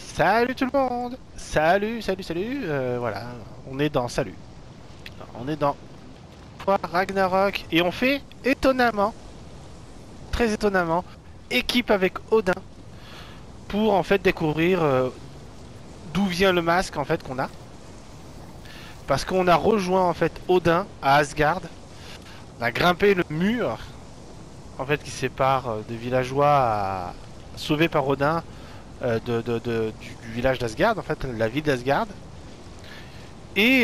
Salut tout le monde. Salut, salut, salut. Voilà, on est dans Salut. On est dans Ragnarok et on fait étonnamment, très étonnamment, équipe avec Odin pour en fait découvrir d'où vient le masque en fait qu'on a. Parce qu'on a rejoint en fait Odin à Asgard. On a grimpé le mur en fait qui sépare des villageois sauvés par Odin du village d'Asgard, en fait la ville d'Asgard. Et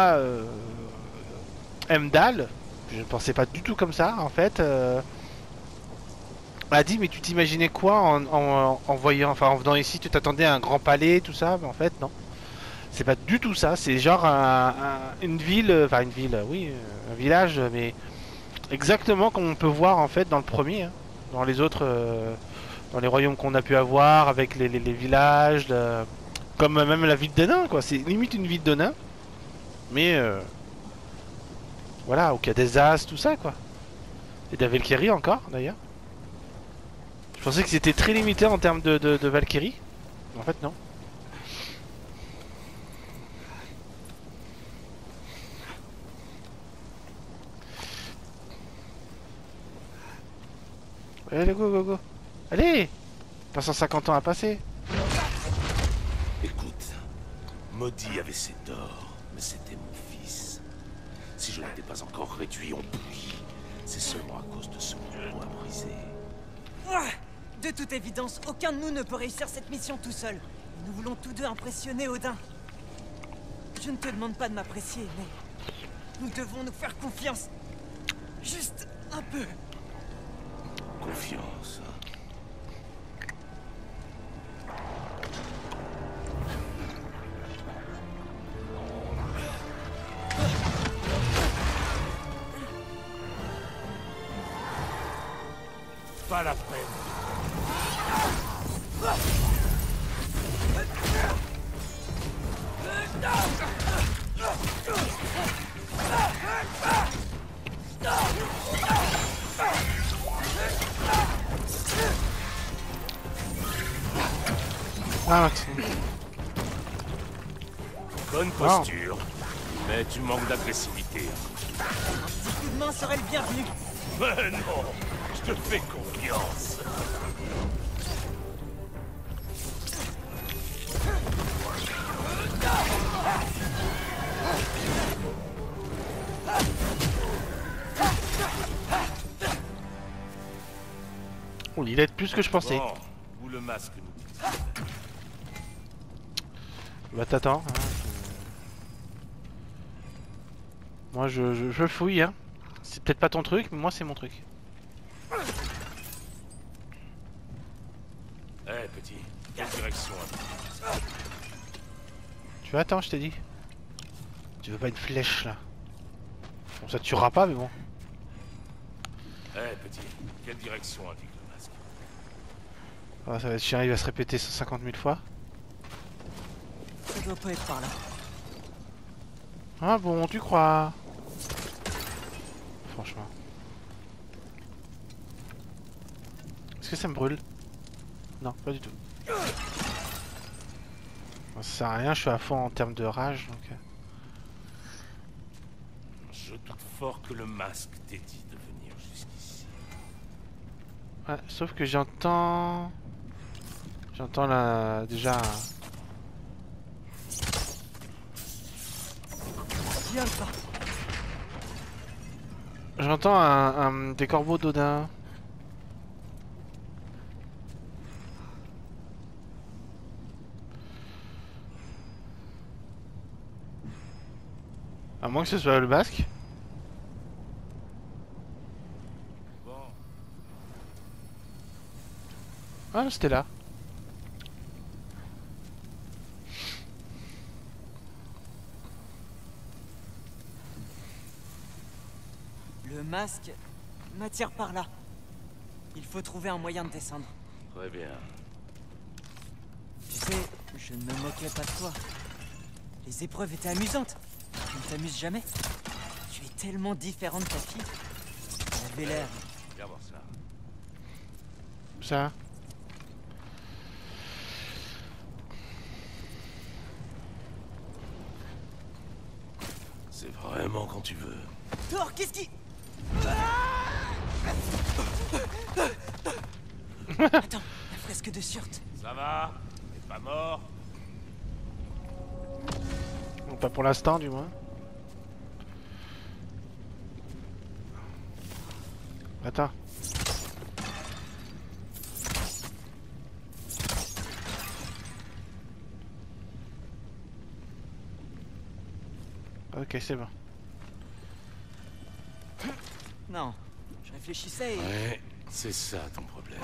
Heimdall, je ne pensais pas du tout comme ça en fait, m'a dit mais tu t'imaginais quoi en voyant, enfin en venant ici, tu t'attendais à un grand palais, tout ça, mais en fait non. C'est pas du tout ça, c'est genre une ville, enfin une ville, oui, un village, mais exactement comme on peut voir en fait dans le premier, hein. Dans les autres, dans les royaumes qu'on a pu avoir, avec les villages, comme même la ville de nains, quoi. C'est limite une ville de nains, mais voilà, où il y a des as, tout ça, quoi. Et de la Valkyrie encore, d'ailleurs. Je pensais que c'était très limité en termes de Valkyrie. En fait, non. Allez, go, go, go. Allez, pas 150 ans à passer. Écoute, Maudit avait ses torts, mais c'était mon fils. Si je n'étais pas encore réduit en bouillie, c'est seulement à cause de ce bois brisé. Ah, de toute évidence, aucun de nous ne peut réussir cette mission tout seul. Nous voulons tous deux impressionner Odin. Je ne te demande pas de m'apprécier, mais nous devons nous faire confiance. Juste un peu. Confiance. Pas la peine. Ah, Bonne posture, mais tu manques d'agressivité. Un coup de main serait le bienvenu. Mais non, je te fais confiance. oh, il aide plus que je pensais. Bon, où le masque nous dit. Bah t'attends. Hein, moi je fouille, hein. C'est peut-être pas ton truc, mais moi c'est mon truc. Eh petit, quelle direction? Tu veux attends, je t'ai dit. Tu veux pas une flèche là? Bon, ça tuera pas, mais bon. Eh petit, quelle direction indique le masque? Ah, ça va être chiant, il va se répéter 150 000 fois. Ça doit pas être par là. Ah bon, tu crois? Franchement. Est-ce que ça me brûle? Non, pas du tout. Bon, ça sert à rien, je suis à fond en termes de rage, donc... Je doute fort que le masque t'ait dit de venir jusqu'ici. Ouais, sauf que j'entends... J'entends là... déjà... Viens pas. J'entends des corbeaux d'Odin. À moins que ce soit le basque. Bon, Ah, c'était là. Le masque m'attire par là. Il faut trouver un moyen de descendre. très bien. Tu sais, je ne me moquais pas de toi. Les épreuves étaient amusantes. Tu ne t'amuses jamais. Tu es tellement différent de ta fille. Elle avait l'air. Viens voir ça. Ça. C'est vraiment quand tu veux. Thor, qu'est-ce qui... Attends, la fresque de Surt. Ça va? T'es pas mort? Bon, pas pour l'instant, du moins. Attends. Ok, c'est bon. Non, je réfléchissais et... Ouais, c'est ça ton problème.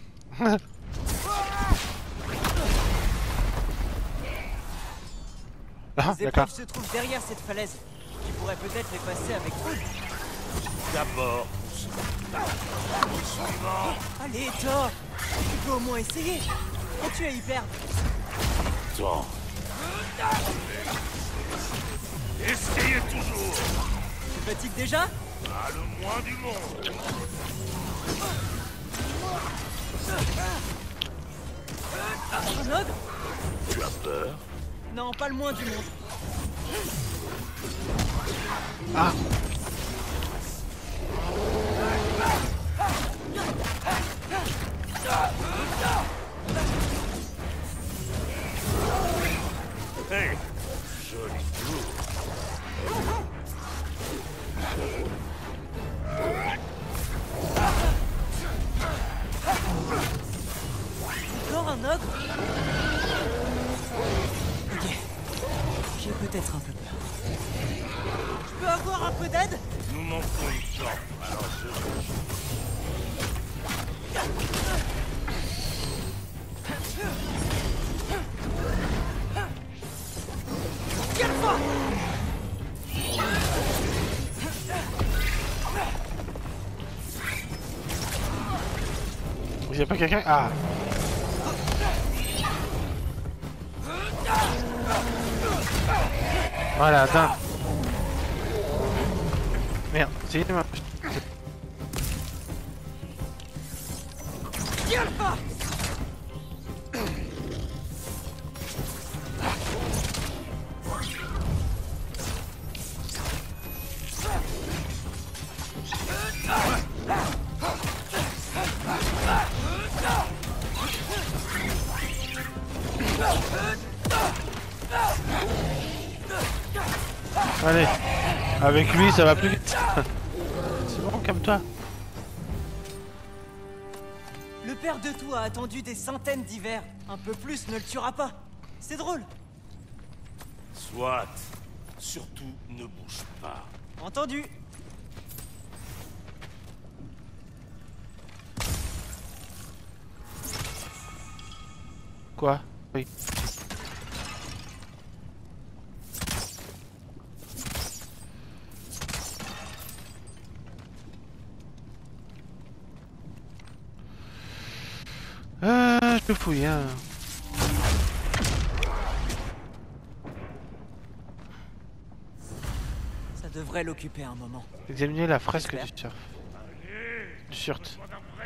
Ah, Les d'accord. épreuves se trouvent derrière cette falaise. Tu pourrais peut-être les passer avec Rude. D'abord, Allez, Thor, tu peux au moins essayer. Et tu es hyper... toi. Essayez toujours. Tu fatigues déjà? Pas le moins du monde. Un ogre? Tu as peur? Non, pas le moins du monde. Ah. Hey, joli tour. Encore un ogre? Ok. J'ai peut-être un peu peur. Je peux avoir un peu d'aide? Nous manquons de temps, alors je... Calme-toi! Il y a pas quelqu'un? Ah. Voilà, attends. Merde, c'est moi. Calme-toi! Allez, avec lui ça va plus vite. C'est bon, calme-toi. Le père de tout a attendu des centaines d'hivers. Un peu plus ne le tuera pas. C'est drôle. Soit. Surtout, ne bouge pas. Entendu. Quoi? Oui. Je fouille, hein. Ça devrait l'occuper un moment. Examinez la fresque J'espère. du surf. Du Surt.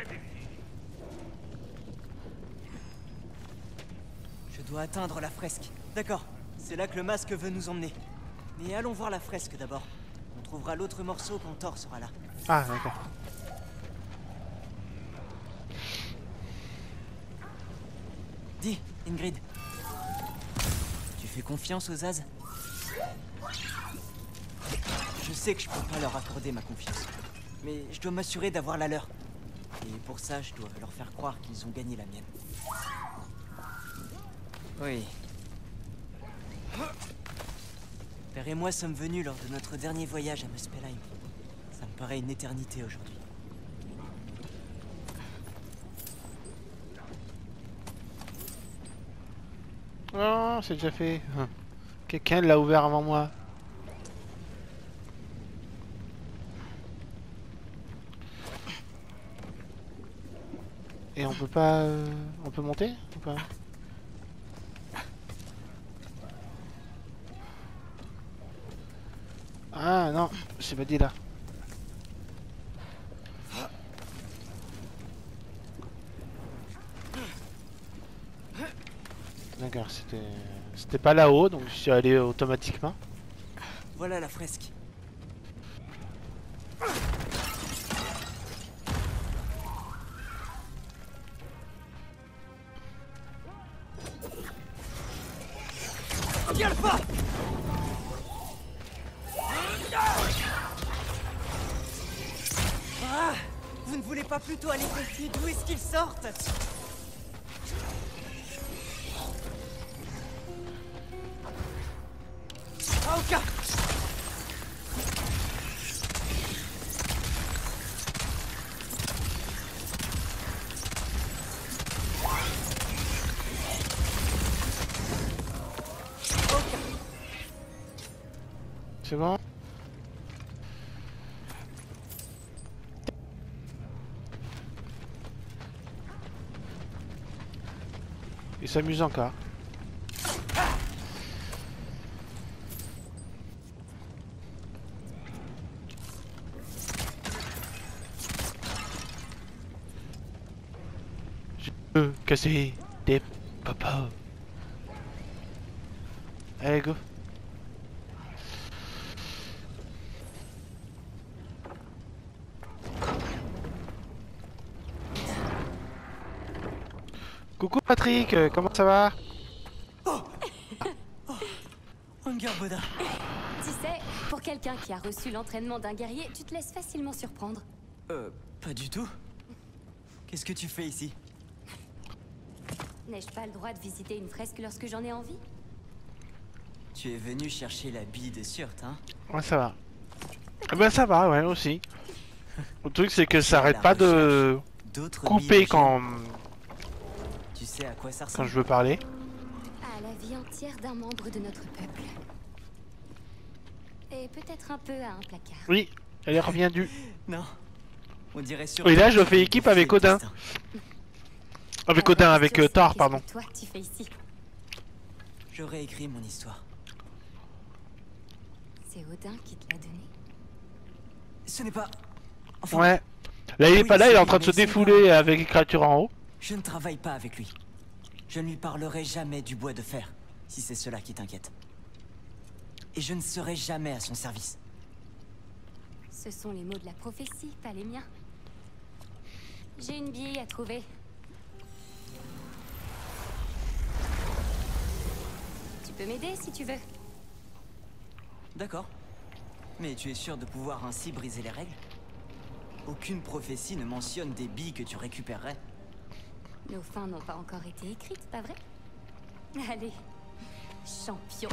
Je dois atteindre la fresque. D'accord. C'est là que le masque veut nous emmener. Mais allons voir la fresque d'abord. On trouvera l'autre morceau quand Thor sera là. Ah, d'accord. Dis, Ingrid. Tu fais confiance aux As? Je sais que je peux pas leur accorder ma confiance. Mais je dois m'assurer d'avoir la leur. Et pour ça, je dois leur faire croire qu'ils ont gagné la mienne. Oui. Père et moi sommes venus lors de notre dernier voyage à Muspelheim. Ça me paraît une éternité aujourd'hui. Oh, c'est déjà fait. Quelqu'un l'a ouvert avant moi. Et on peut pas... On peut monter ou pas? Ah non, c'est pas dit là. D'accord, c'était pas là-haut, donc je suis allé automatiquement. Voilà la fresque. Viens pas. Ah, vous ne voulez pas plutôt aller vérifier d'où est-ce qu'ils sortent? Aoka! C'est bon? Il s'amuse encore. Je veux casser des papas. Allez, go. Coucou Patrick, comment ça va? Angerboda. Tu sais, pour quelqu'un qui a reçu l'entraînement d'un guerrier, tu te laisses facilement surprendre. Pas du tout. Qu'est-ce que tu fais ici? N'ai-je pas le droit de visiter une fresque lorsque j'en ai envie? Tu es venu chercher la bille de Surt, hein? Ouais, ça va. Eh ben ça va, ouais, aussi. Le truc c'est que ça arrête La pas de D'autres couper billes quand Tu sais à quoi ça ressemble? je veux parler. À la vie entière d'un membre de notre peuple. Et peut-être un peu à un placard. Oui, elle est revient du. Non. On dirait sur. Et là je fais équipe avec Odin. Avec Odin, Alors, avec je sais, Thor, qu'est-ce pardon. que toi, tu fais ici? J'aurais écrit mon histoire. C'est Odin qui te l'a donné. Ce n'est pas. Enfin, Ouais. Là il est Oui, pas là, il est en c'est- train de se mais c'est défouler avec les créatures en haut. je ne travaille pas avec lui. Je ne lui parlerai jamais du bois de fer, si c'est cela qui t'inquiète. Et je ne serai jamais à son service. Ce sont les mots de la prophétie, pas les miens. J'ai une bille à trouver. Tu peux m'aider si tu veux. D'accord. Mais tu es sûr de pouvoir ainsi briser les règles? Aucune prophétie ne mentionne des billes que tu récupérerais. Nos fins n'ont pas encore été écrites, pas vrai? Allez, champion.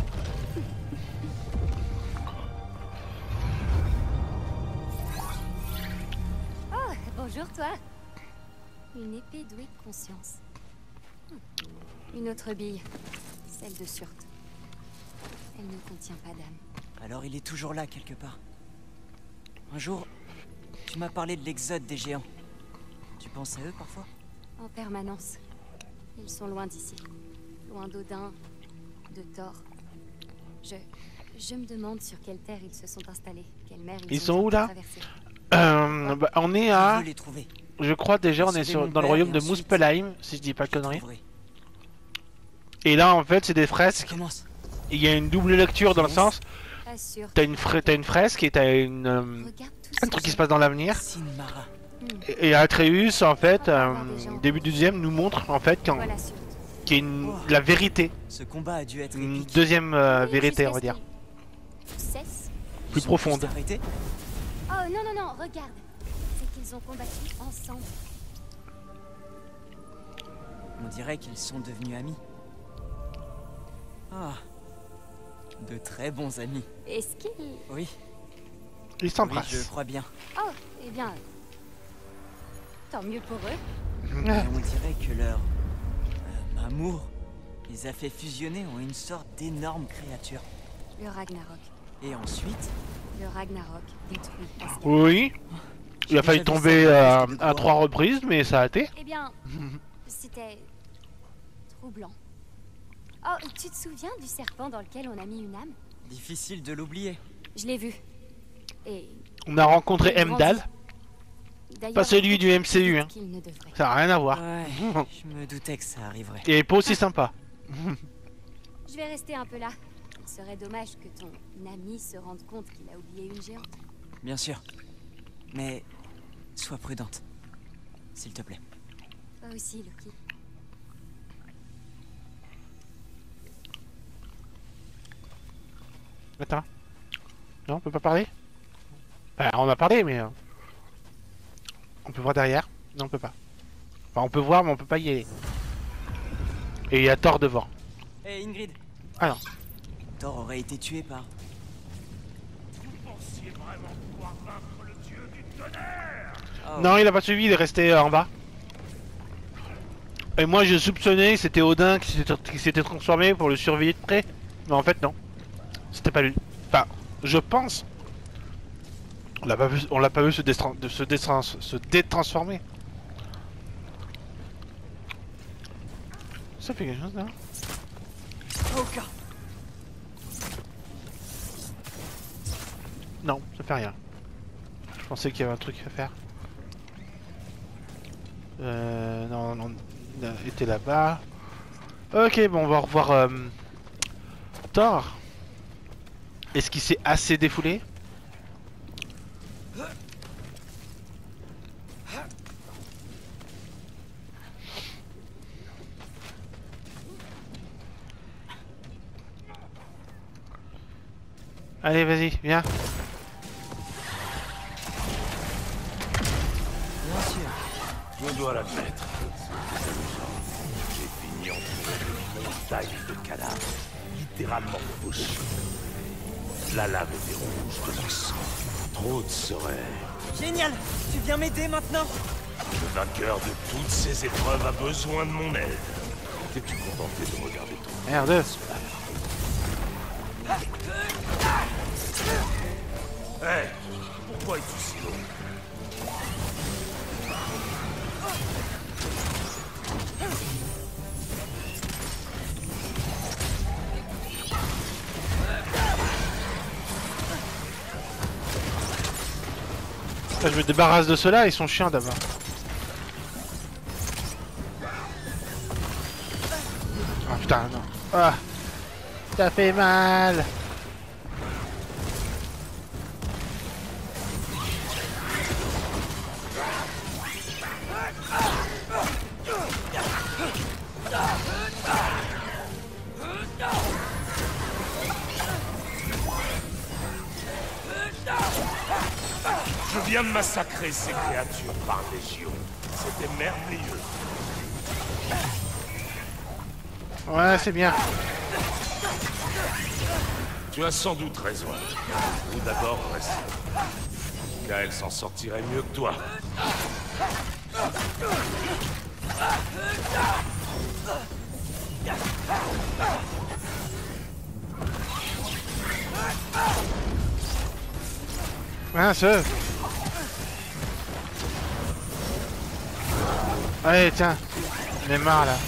Oh, bonjour toi. Une épée douée de conscience. Une autre bille, celle de Surt. Elle ne contient pas d'âme. Alors il est toujours là quelque part. Un jour, tu m'as parlé de l'exode des géants. Tu penses à eux parfois? En permanence. Ils sont loin d'ici. Loin d'Odin, de Thor. Je me demande sur quelle terre ils se sont installés. Quelle mer Ils ont sont où, là traversé. Bah, on est Je à. veux les trouver. Je crois déjà on est Sauver mon dans le père royaume et de ensuite- Muspelheim, si je dis pas de Je conneries. trouverai. Et là en fait c'est des Ça fresques. commence. Il y a une double lecture dans le sens. Pas sûr. T'as une fresque et t'as une Regarde tout un truc qui se passe dans l'avenir. Sinmara. Et Atreus en fait, début du deuxième nous montre en fait Voilà Surt. qu'il y a la vérité, Ce combat a dû être une épique. deuxième Oui, vérité on jusqu'à va ce dire, qu'ils cessent. plus Ils ont profonde. juste arrêté? Oh non, non, non, regarde. C'est qu'ils ont combattu ensemble. On dirait qu'ils sont devenus amis. Ah. De très bons amis. Est-ce qu'ils... Oui, Ils oui, s'embrassent. je crois bien. Oh, eh bien... Tant mieux pour eux. Et on dirait que leur amour les a fait fusionner en une sorte d'énorme créature. Le Ragnarok. Et ensuite, Le Ragnarok détruit Asgard. Oui, il a J'ai failli déjà vu tomber ça dans les à 3 reprises mais ça a été. Eh bien, c'était... troublant. Oh, tu te souviens du serpent dans lequel on a mis une âme? difficile de l'oublier. Je l'ai vu. Et... On a rencontré il grandit. Heimdall, D'ailleurs, pas celui du peut-être MCU, plus hein. vite qu'il ne devrait. Ça a rien à voir. Ouais, je me doutais que ça arriverait. Et pas aussi sympa. Je vais rester un peu là. Il serait dommage que ton ami se rende compte qu'il a oublié une géante. Bien sûr. Mais sois prudente. S'il te plaît. Toi aussi, Loki. Attends. Non, on peut pas parler? On a parlé, mais... on peut voir derrière? Non, on peut pas. Enfin, on peut voir, mais on peut pas y aller. Et il y a Thor devant. Hé Ingrid. Ah non. Thor aurait été tué par... Vous pensiez vraiment pouvoir vaincre le dieu du tonnerre? Oh. Non, il a pas suivi, il est resté en bas. Et moi, je soupçonnais que c'était Odin qui s'était transformé pour le surveiller de près. Mais en fait, non. C'était pas lui. Enfin, je pense. On l'a pas vu se détransformer. Ça fait quelque chose là? Aucun. Non, ça fait rien. Je pensais qu'il y avait un truc à faire. Non, non, il était là-bas. Ok, bon, on va revoir Thor. Est-ce qu'il s'est assez défoulé? Allez, vas-y, viens. Bien sûr. Je dois l'admettre. C'est amusant. J'ai fini entouré de montagnes de cadavres, littéralement fauchés. La lave était rouge de leur sang. Trop de serait. Génial. Tu viens m'aider maintenant? Le vainqueur de toutes ces épreuves a besoin de mon aide. T'es-tu contenté de regarder ton Merde. Hé, pourquoi es-tu si long? Je me débarrasse de ceux-là, ils sont chiants d'abord. Ah putain, non. Ah, ça fait mal. Je viens de massacrer ces créatures par légion. C'était merveilleux. Ouais, c'est bien. Tu as sans doute raison. Ou d'abord raison. Kael s'en sortirait mieux que toi. Mince. Allez, tiens. On est marre là.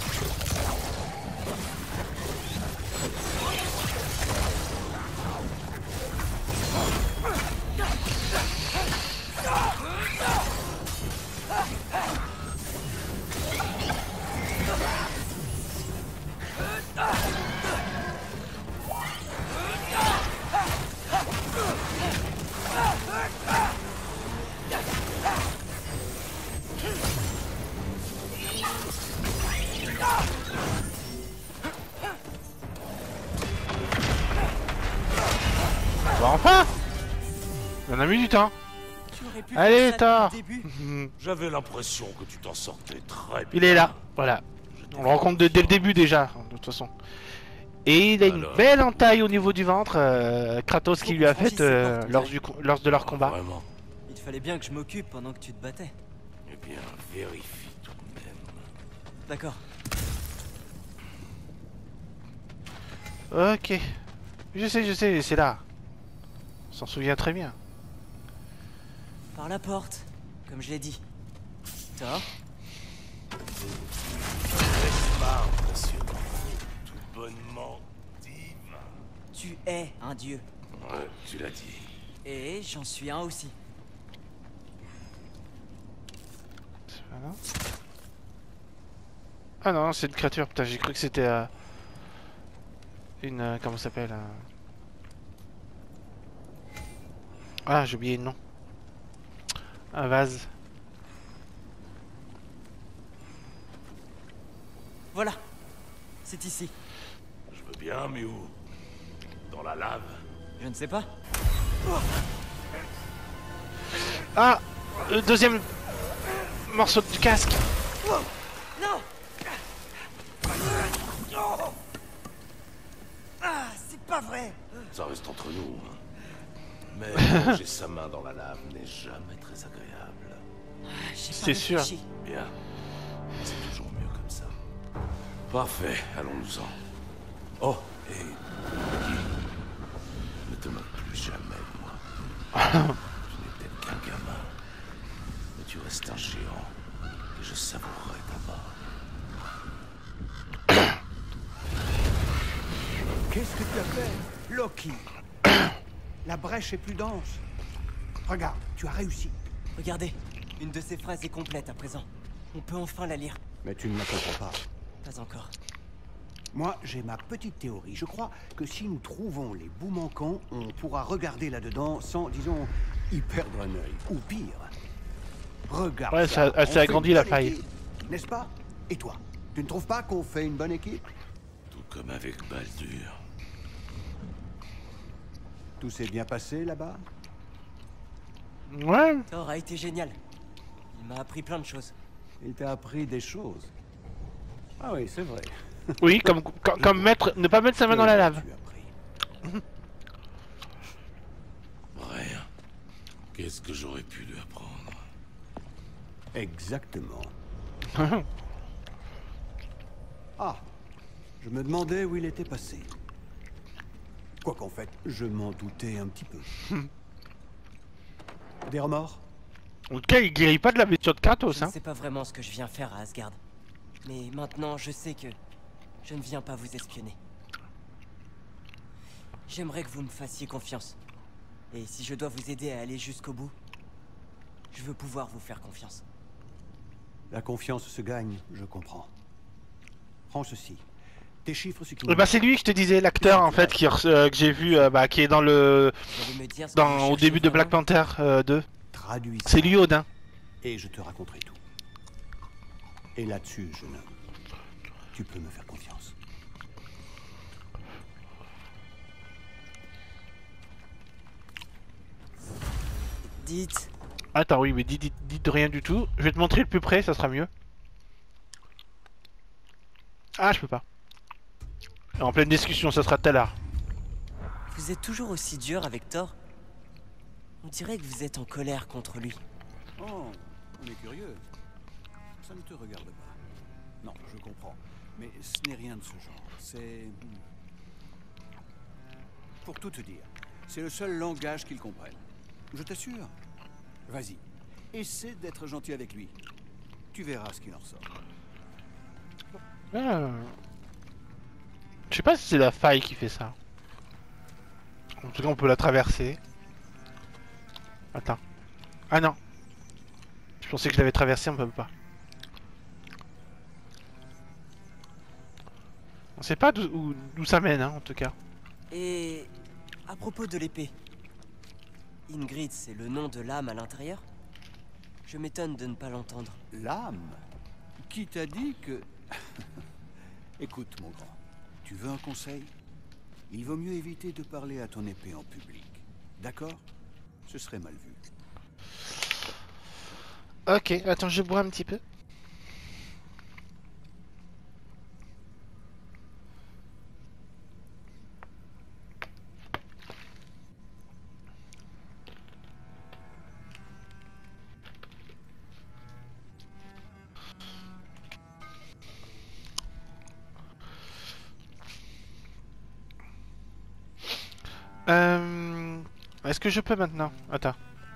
Bah enfin! On a mis du temps. Tu aurais pu Allez, faire ça Thor. depuis le début. J'avais l'impression que tu t'en sortais très bien. Il est là, voilà. On le rencontre dès le début déjà, de toute façon. Et il a une Alors. belle entaille au niveau du ventre, Kratos qui lui a faite lors de leur combat. Vraiment. Il fallait bien que je m'occupe pendant que tu te battais. Eh bien, vérifie tout de même. D'accord. Ok. Je sais, c'est là. On s'en souvient très bien. Par la porte, comme je l'ai dit. Thor, N'est-ce pas impressionnant? Tout bonnement divin. tu es un dieu. Ouais, tu l'as dit. Et j'en suis un aussi. Voilà. Ah non, c'est une créature. Putain, j'ai cru que c'était... une comment ça s'appelle Ah, j'ai oublié le nom. Un vase. Voilà. C'est ici. Je veux bien, mais où? Dans la lave? Je ne sais pas. Ah, le deuxième morceau du casque. Non. Ah, c'est pas vrai. Ça reste entre nous. Hein. Mais plonger sa main dans la lave n'est jamais très agréable. J'ai pas C'est sûr. réfléchi. Bien. C'est toujours mieux comme ça. Parfait, allons-nous-en. Oh, et... ne te moque plus jamais de moi. Tu n'es peut-être qu'un gamin. Mais tu restes un géant. Et je savourerai ta mort. Qu'est-ce que tu as fait, Loki? La brèche est plus dense. Regarde, tu as réussi. Regardez, une de ces phrases est complète à présent. On peut enfin la lire. Mais tu ne la comprends pas. Pas encore. Moi, j'ai ma petite théorie. Je crois que si nous trouvons les bouts manquants, on pourra regarder là-dedans sans, disons, y perdre un œil. Ou pire. Regarde. Ouais, ça, elle on s'est fait agrandie une la bonne faille. équipe, n'est-ce pas? Et toi, tu ne trouves pas qu'on fait une bonne équipe? Tout comme avec Baldur. Tout s'est bien passé là-bas? Ouais. Thor a été génial. Il m'a appris plein de choses. Il t'a appris des choses. Ah oui, c'est vrai. Oui, comme mettre, ne pas mettre sa main dans la lave. Tu as appris. Rien. Qu'est-ce que j'aurais pu lui apprendre? Exactement. Ah, je me demandais où il était passé. Quoi qu'en fait, je m'en doutais un petit peu. Des remords? En tout cas, il guérit pas de la blessure de Kratos, Je hein. ne sais pas vraiment ce que je viens faire à Asgard. Mais maintenant, je sais que je ne viens pas vous espionner. J'aimerais que vous me fassiez confiance. Et si je dois vous aider à aller jusqu'au bout, je veux pouvoir vous faire confiance. La confiance se gagne, je comprends. Prends ceci. Tes chiffres, ce qui Bah c'est lui que je te disais, l'acteur en fait que j'ai vu, qui est dans le Vous allez me dire ce que vous au cherchez début de Black vraiment Panther 2. traduis ça, C'est lui Odin. et je te raconterai tout. Et là-dessus, jeune homme, tu peux me faire confiance. Dites, Attends, oui, mais dites rien du tout. Je vais te montrer le plus près, ça sera mieux. Ah, je peux pas. En pleine discussion, ça sera tout à l'heure. vous êtes toujours aussi dur avec Thor? On dirait que vous êtes en colère contre lui. Oh, on est curieux. Ça ne te regarde pas. Non, je comprends. Mais ce n'est rien de ce genre. C'est... Pour tout te dire, c'est le seul langage qu'il comprenne. Je t'assure. Vas-y, essaie d'être gentil avec lui. Tu verras ce qu'il en ressort. Ah. Je sais pas si c'est la faille qui fait ça. En tout cas, on peut la traverser. Attends. Ah non. Je pensais que je l'avais traversé, on peut pas. On sait pas d'où ça mène, hein, en tout cas. Et à propos de l'épée, Ingrid, c'est le nom de l'âme à l'intérieur? Je m'étonne de ne pas l'entendre. L'âme? Qui t'a dit que... Écoute, mon grand, tu veux un conseil? Il vaut mieux éviter de parler à ton épée en public. D'accord? Ce serait mal vu. Ok, attends, je bois un petit peu. Est-ce que je peux maintenant? Attends.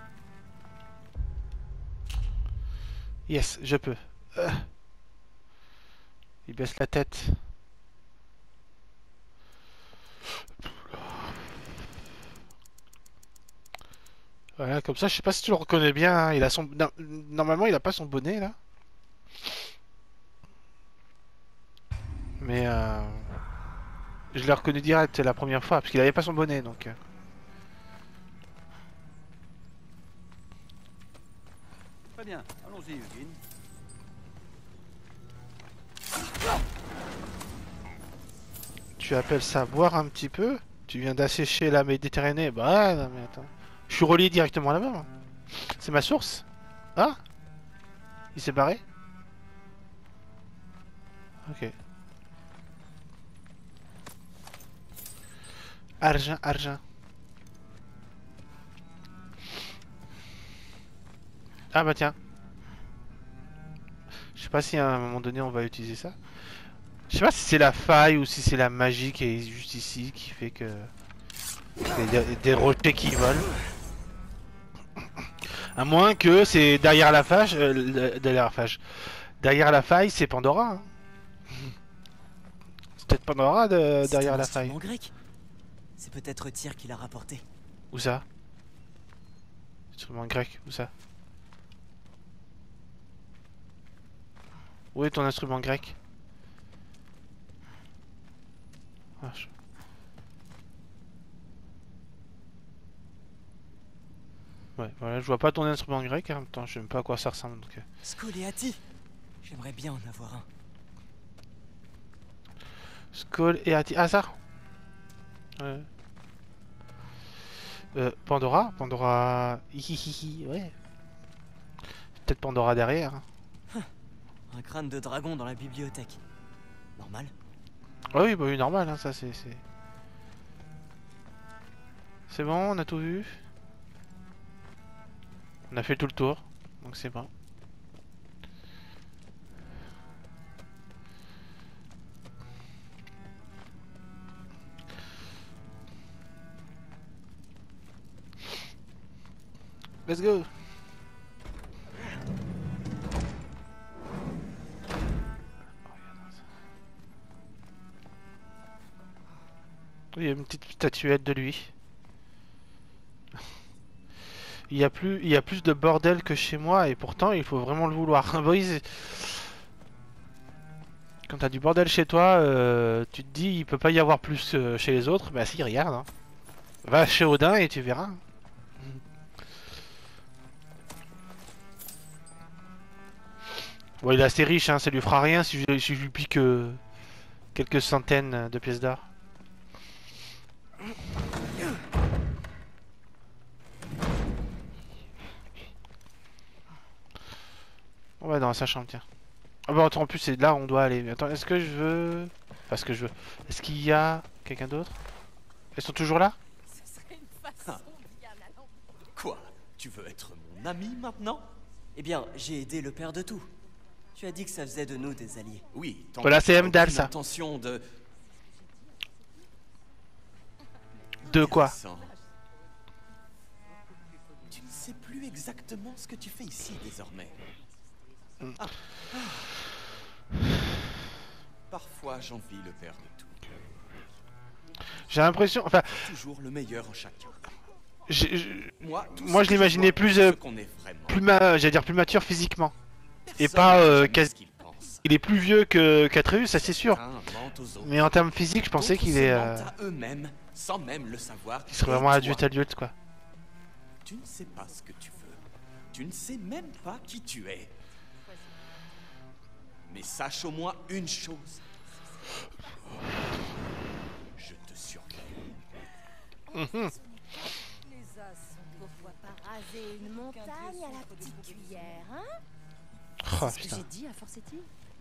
Yes, je peux. Il baisse la tête. Voilà, comme ça, je sais pas si tu le reconnais bien. Hein. Il a son... Normalement, il a pas son bonnet là. Mais Je l'ai reconnu direct la première fois, parce qu'il avait pas son bonnet, donc... Très bien, allons-y, Eugene. Tu appelles ça boire un petit peu? Tu viens d'assécher la Méditerranée? Bah non mais attends. Je suis relié directement là-bas, moi. C'est ma source. Ah? Il s'est barré? Ok. Argent, argent. Ah bah tiens. Je sais pas si à un moment donné on va utiliser ça. Je sais pas si c'est la faille ou si c'est la magie qui est juste ici qui fait que... Il y a des rochers qui volent. À moins que c'est derrière la fâche... derrière la fâche. Derrière la faille, c'est Pandora. Hein. C'est peut-être Pandora derrière la faille. Grec. C'est peut-être Tyr qui l'a rapporté. Où ça? Instrument grec, où ça? Où est ton instrument grec? Ah, ouais, voilà, je vois pas ton instrument grec, en même temps, je sais même pas à quoi ça ressemble. Donc... Skoléati. J'aimerais bien en avoir un. Skoll et Ati. Ah, ça? Ouais. Pandora? Pandora... Hihihi, ouais. Peut-être Pandora derrière. Hein. Un crâne de dragon dans la bibliothèque. Normal. Ah oui, bah oui, normal, hein, ça c'est... C'est bon, on a tout vu. On a fait tout le tour, donc c'est bon. Let's go. Il y a une petite statuette de lui. Il y a plus de bordel que chez moi et pourtant il faut vraiment le vouloir. Quand t'as du bordel chez toi, tu te dis il peut pas y avoir plus chez les autres. Bah si, regarde. Hein. Va chez Odin et tu verras. Bon, il est assez riche, hein, ça lui fera rien si je lui pique quelques centaines de pièces d'or. On va dans sa chambre, tiens. Ah bah attends, en plus c'est là où on doit aller. Attends, est-ce que je veux... Enfin, ce que je veux. Est-ce qu'il y a quelqu'un d'autre? Elles sont toujours là? Ce serait une façon bien à l'envers. Quoi? Tu veux être mon ami maintenant? Eh bien, j'ai aidé le père de tout. Tu as dit que ça faisait de nous des alliés. Oui, tant Voilà, que c'est tu as Heimdall, aucune ça. intention de... De quoi? Intéressant. Tu ne sais plus exactement ce que tu fais ici désormais. Ah. Parfois j'envie le père de tout. J'ai l'impression... Enfin, Toujours le meilleur en chacun. moi tout je ce que l'imaginais vois, plus... c'est ce qu'on est vraiment. j'allais dire plus mature physiquement. Et Personne pas... ne sait jamais quasi... ce qu'il pense. Il est plus vieux qu'Atreus, ça c'est sûr. Certains mentent aux autres. Mais en termes physiques, je pensais D'autres qu'il se est... mentent à eux-mêmes, sans même le savoir. Il serait Et vraiment toi, adulte quoi. Tu ne sais pas ce que tu veux. Tu ne sais même pas qui tu es. Mais sache au moins une chose. Je te surveille. Les os sont pourquoi pas raser une montagne à la petite cuillère, hein? Oh, C'est ce que putain. j'ai dit à Forcetti.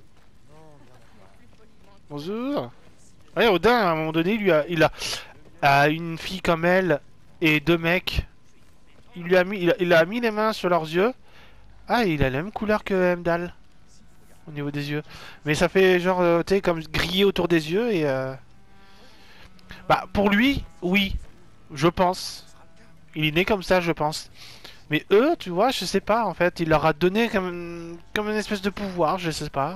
Bonjour. Ouais, Odin, à un moment donné, il a une fille comme elle et deux mecs. Il a mis les mains sur leurs yeux. Ah, il a la même couleur que Heimdall. Au niveau des yeux. Mais ça fait genre, tu sais, comme grillé autour des yeux et... Bah, pour lui, oui. Je pense. Il est né comme ça, je pense. Mais eux, tu vois, je sais pas, en fait. Il leur a donné comme une espèce de pouvoir, je sais pas.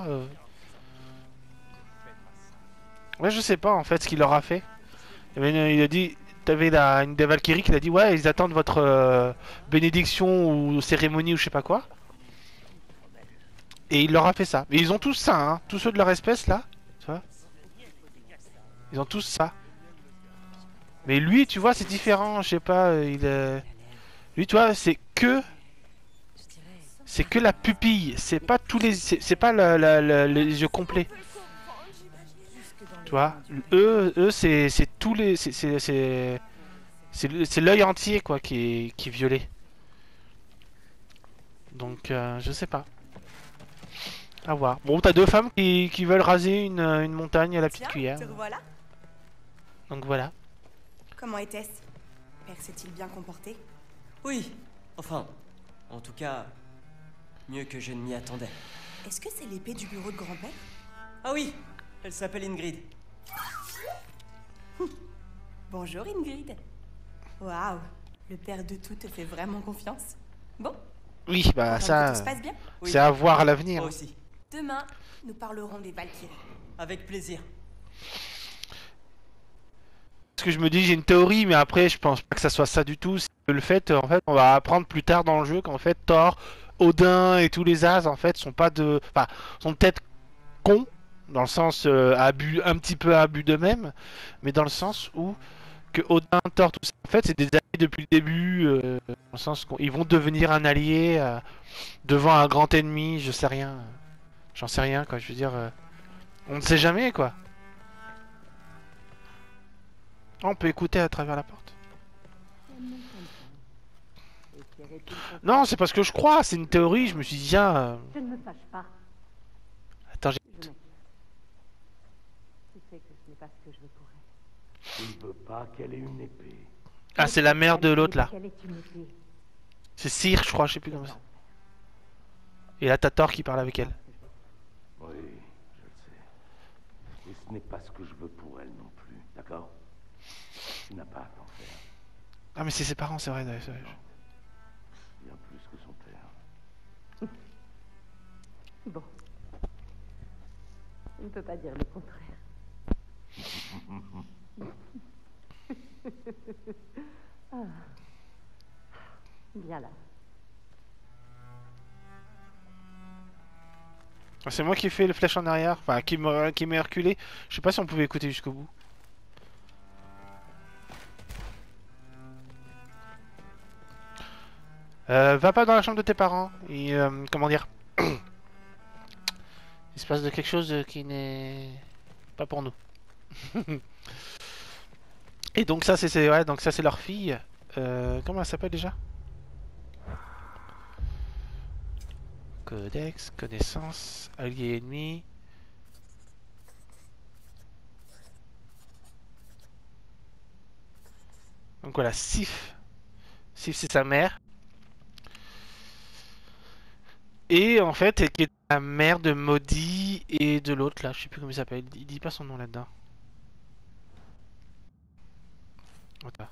Ouais, je sais pas, en fait, ce qu'il leur a fait. Il a dit... T'avais une des Valkyries qui a dit, ouais, ils attendent votre bénédiction ou cérémonie ou je sais pas quoi. Et il leur a fait ça. Mais ils ont tous ça, hein. Tous ceux de leur espèce, là. Tu vois. Ils ont tous ça. Mais lui, tu vois, c'est différent. Je sais pas, lui, tu vois, c'est que la pupille. C'est pas tous les, c'est pas les yeux complets. Tu vois, eux, c'est tous les, c'est l'œil entier quoi qui est violet. Donc, je sais pas. À voir. Bon, t'as deux femmes qui veulent raser une montagne à la petite cuillère. Te revoilà. Donc voilà. Comment était-ce? Père s'est-il bien comporté? Oui, enfin, en tout cas, mieux que je ne m'y attendais. Est-ce que c'est l'épée du bureau de grand-père? Ah oui, elle s'appelle Ingrid. Bonjour Ingrid. Waouh, le père de tout te fait vraiment confiance. Bon, Oui, bah ça, tout se passe bien. Oui, c'est à voir à l'avenir. moi aussi. Demain, nous parlerons des Valkyries. Avec plaisir. Parce que je me dis, j'ai une théorie, mais après, je pense pas que ça soit ça du tout. C'est que le fait, en fait, on va apprendre plus tard dans le jeu qu'en fait, Thor, Odin et tous les As, en fait, sont pas de, enfin, sont peut-être cons dans le sens abus, un petit peu abus d'eux-mêmes, mais dans le sens où que Odin, Thor, tout ça, en fait, c'est des alliés depuis le début, dans le sens qu'ils vont devenir un allié devant un grand ennemi. Je sais rien, j'en sais rien, quoi. Je veux dire, on ne sait jamais, quoi. Oh, on peut écouter à travers la porte. Non, c'est parce que je crois, c'est une théorie. Je me suis dit, tiens. Je ne me fâche pas. Attends, Je m'inquiète. Tu sais que ce n'est pas ce que je veux pour elle. Tu ne veux pas qu'elle ait une épée. Ah, c'est la mère de l'autre là. Quelle est une épée? C'est Cyr, je crois, je sais plus comment ça. Et là, t'as Thor qui parle avec elle. Oui, je le sais. Et ce n'est pas ce que je veux pour elle non plus, d'accord? Tu n'as pas à t'en faire. Ah, mais c'est ses parents, c'est vrai. Bien plus que son père. Bon. Je ne peux pas dire le contraire. Ah. Bien là. C'est moi qui ai fait le flèche en arrière, enfin qui m'est reculé. Je sais pas si on pouvait écouter jusqu'au bout. Va pas dans la chambre de tes parents. Et comment dire il se passe de quelque chose qui n'est pas pour nous. Et donc ça c'est ouais, donc ça c'est leur fille. Comment elle s'appelle déjà? Codex, connaissance, allié ennemi. Donc voilà, Sif. Sif c'est sa mère. Et en fait, elle qui est la mère de Maudit et de l'autre là, je sais plus comment il s'appelle. Il dit pas son nom là-dedans. Voilà.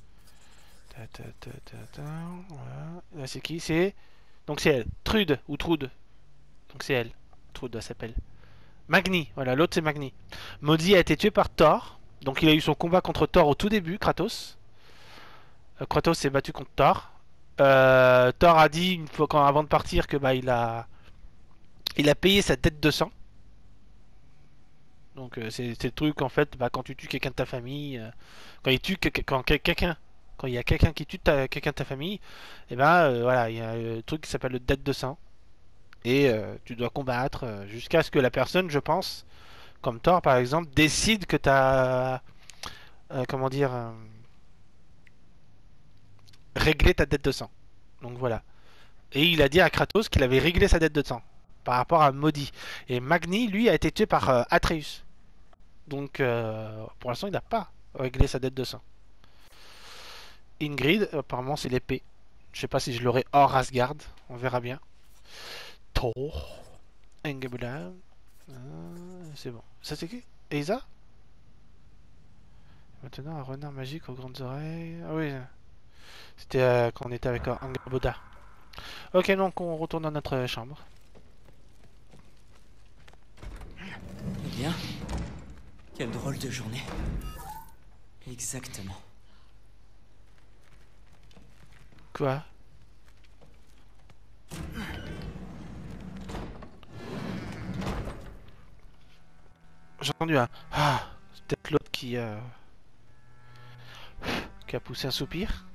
Voilà. Là c'est qui? C'est... Donc c'est elle. Trude ou Trude. Donc c'est elle. Trude elle s'appelle. Magni. Voilà, l'autre c'est Magni. Maudit a été tué par Thor. Donc il a eu son combat contre Thor au tout début, Kratos. Kratos s'est battu contre Thor. Thor a dit une fois avant de partir que bah il a payé sa dette de sang. Donc c'est le truc en fait, bah, quand tu tues quelqu'un de ta famille, quand il tue quand il y a quelqu'un qui tue quelqu'un de ta famille, et ben voilà, il y a le truc qui s'appelle le dette de sang. Et tu dois combattre jusqu'à ce que la personne, je pense, comme Thor par exemple, décide que t'as comment dire réglé ta dette de sang. Donc voilà. Et il a dit à Kratos qu'il avait réglé sa dette de sang par rapport à Maudit. Et Magni, lui, a été tué par Atreus. Donc pour l'instant, il n'a pas réglé sa dette de sang. Ingrid, apparemment, c'est l'épée. Je sais pas si je l'aurai hors Asgard. On verra bien. Thor. Engebula. C'est bon. Ça c'est qui? Eiza? Maintenant un renard magique aux grandes oreilles. Ah oui. C'était quand on était avec Angerboda. Ok, donc on retourne dans notre chambre. Eh bien, quelle drôle de journée. Exactement. Quoi? J'ai entendu un... Ah, c'est peut-être l'autre qui a poussé un soupir.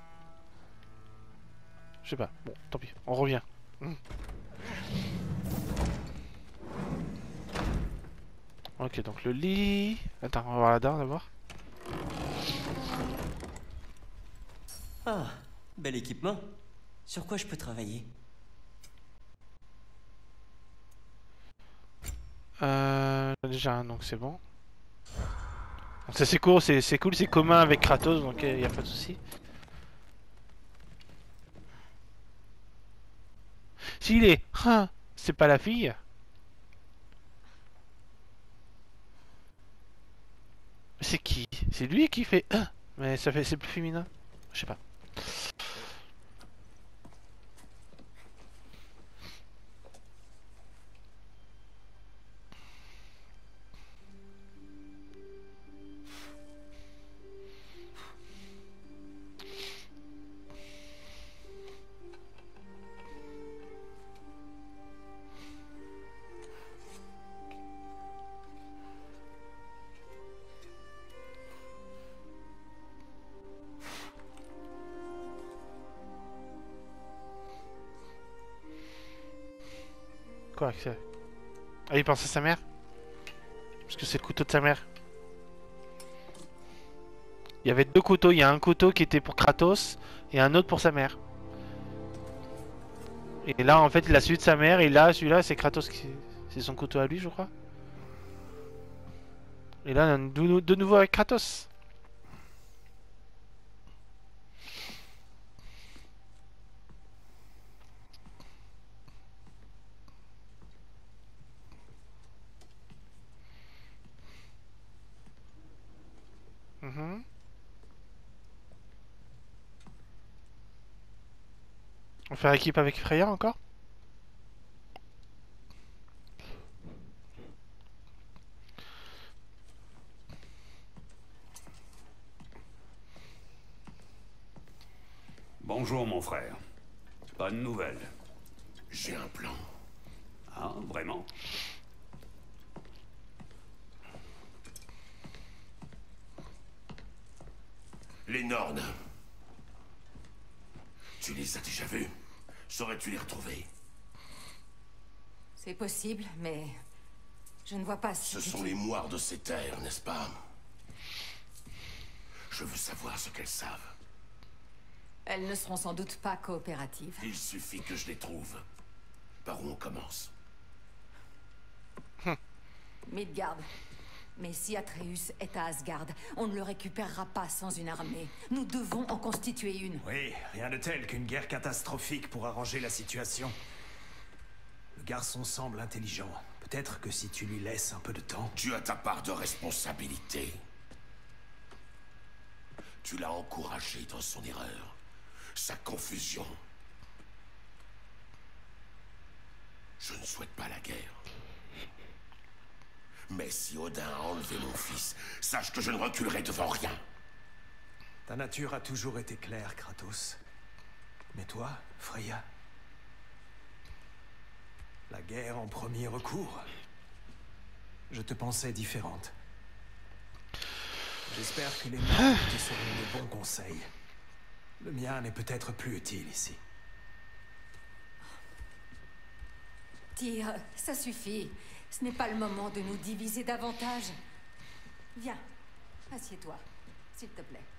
Je sais pas. Bon, tant pis. On revient. Ok, donc le lit... Attends, on va voir là-dedans d'abord. Ah, bel équipement. Sur quoi je peux travailler? Déjà un, donc c'est bon. Donc ça c'est cool, c'est cool, c'est commun avec Kratos, donc il n'y a pas de souci. S'il est... Ah, c'est pas la fille. C'est qui? C'est lui qui fait... Ah, mais ça fait... c'est plus féminin. Je sais pas. Quoi que c'est? Ah, il pense à sa mère? Parce que c'est le couteau de sa mère. Il y avait deux couteaux. Il y a un couteau qui était pour Kratos et un autre pour sa mère. Et là, en fait, il a celui de sa mère. Et là, celui-là, c'est Kratos qui... C'est son couteau à lui, je crois. Et là, on a de nouveau avec Kratos. On fait équipe avec Freya encore? Bonjour, mon frère. Bonne nouvelle. J'ai un plan. Ah, vraiment? Les Nornes. Tu les as déjà vus? Saurais-tu les retrouver? C'est possible, mais je ne vois pas si... Ce sont les moires de ces terres, n'est-ce pas? Je veux savoir ce qu'elles savent. Elles ne seront sans doute pas coopératives. Il suffit que je les trouve. Par où on commence? Midgard. Mais si Atreus est à Asgard, on ne le récupérera pas sans une armée. Nous devons en constituer une. Oui, rien de tel qu'une guerre catastrophique pour arranger la situation. Le garçon semble intelligent. Peut-être que si tu lui laisses un peu de temps... Tu as ta part de responsabilité. Tu l'as encouragé dans son erreur, sa confusion. Je ne souhaite pas la guerre. Mais si Odin a enlevé mon fils, sache que je ne reculerai devant rien. Ta nature a toujours été claire, Kratos. Mais toi, Freya? La guerre en premier recours? Je te pensais différente. J'espère que les morts te seront de bons conseils. Le mien n'est peut-être plus utile ici. Tyr, ça suffit. Ce n'est pas le moment de nous diviser davantage. Viens, assieds-toi, s'il te plaît.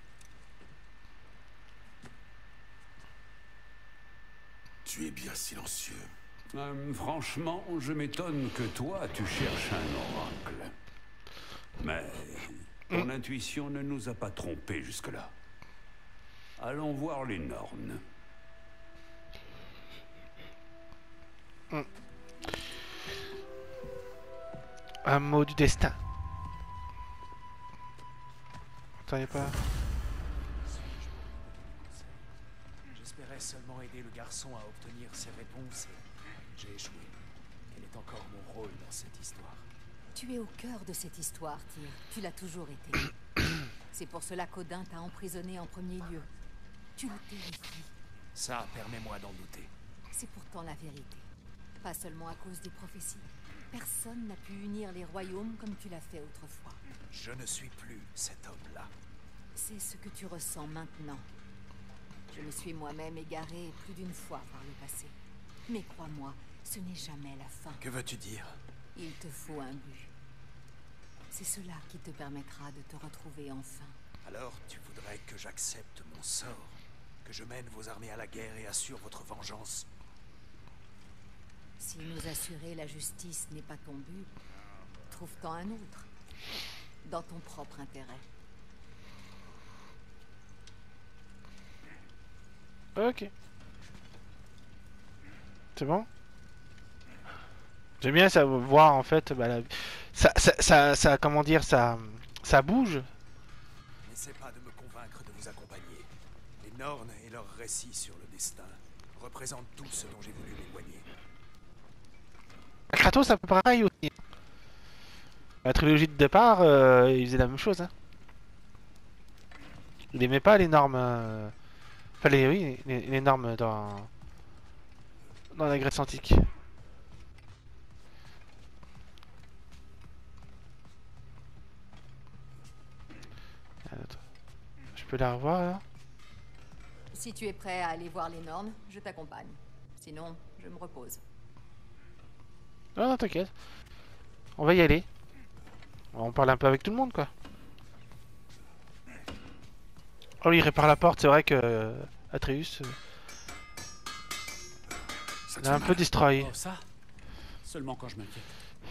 Tu es bien silencieux. Franchement, je m'étonne que toi, tu cherches un oracle. Mais ton intuition ne nous a pas trompés jusque-là. Allons voir les Nornes. Un mot du destin. Attendez pas. J'espérais seulement aider le garçon à obtenir ses réponses et j'ai échoué. Quel est encore mon rôle dans cette histoire? Tu es au cœur de cette histoire, Tyr. Tu l'as toujours été. C'est pour cela qu'Odin t'a emprisonné en premier lieu. Tu le terrifies. Ça, permets-moi d'en douter. C'est pourtant la vérité. Pas seulement à cause des prophéties. Personne n'a pu unir les royaumes comme tu l'as fait autrefois. Je ne suis plus cet homme-là. C'est ce que tu ressens maintenant. Je me suis moi-même égaré plus d'une fois par le passé. Mais crois-moi, ce n'est jamais la fin. Que veux-tu dire? Il te faut un but. C'est cela qui te permettra de te retrouver enfin. Alors, tu voudrais que j'accepte mon sort? Que je mène vos armées à la guerre et assure votre vengeance? Si nous assurer la justice n'est pas ton but, trouve-t'en un autre. Dans ton propre intérêt. Ok. C'est bon? J'aime bien ça voir en fait, bah, ça, comment dire, ça bouge. N'essaie pas de me convaincre de vous accompagner. Les Nornes et leurs récits sur le destin représentent tout ce dont j'ai voulu m'éloigner. Kratos, c'est un peu pareil aussi. La trilogie de départ, il faisait la même chose. Hein. Il aimait pas les normes. Enfin, oui, les normes dans la Grèce antique. Je peux la revoir là? Si tu es prêt à aller voir les Nornes, je t'accompagne. Sinon, je me repose. Non, non, t'inquiète. On va y aller. On parle un peu avec tout le monde, quoi. Oh, il répare la porte, c'est vrai que Atreus il a un peu destroy. Oh, ça? Seulement quand je m'inquiète.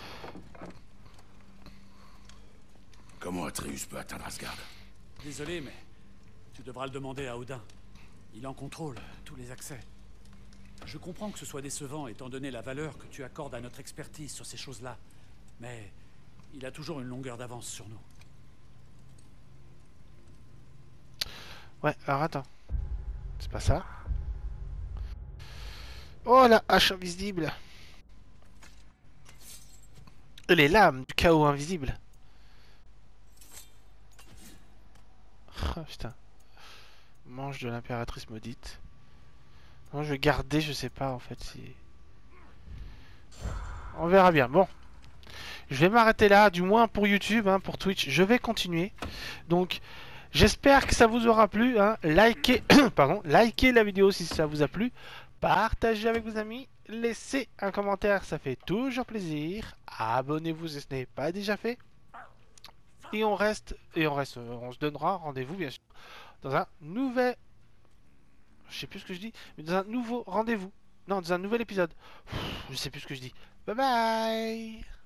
Comment Atreus peut atteindre Asgard? Désolé, mais tu devras le demander à Odin. Il en contrôle tous les accès. Je comprends que ce soit décevant étant donné la valeur que tu accordes à notre expertise sur ces choses-là. Mais il a toujours une longueur d'avance sur nous. Ouais, alors attends. C'est pas ça. Oh, la hache invisible. Et les lames du chaos invisible. Oh putain. Manche de l'impératrice maudite. Non, je vais garder, je sais pas en fait si... On verra bien. Bon. Je vais m'arrêter là, du moins pour YouTube, hein, pour Twitch. Je vais continuer. Donc, j'espère que ça vous aura plu. Hein. Likez, pardon, likez la vidéo si ça vous a plu. Partagez avec vos amis. Laissez un commentaire, ça fait toujours plaisir. Abonnez-vous si ce n'est pas déjà fait. Et on se donnera rendez-vous bien sûr dans un nouvel... Je sais plus ce que je dis, mais dans un nouveau rendez-vous. Non, dans un nouvel épisode. Je sais plus ce que je dis. Bye bye.